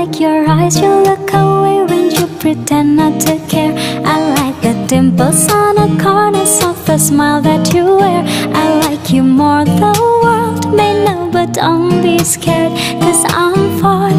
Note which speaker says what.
Speaker 1: like your eyes, you look away when you pretend not to care. I like the dimples on the corners of the smile that you wear. I like you more, the world may know, but don't be scared, 'cause I'm falling.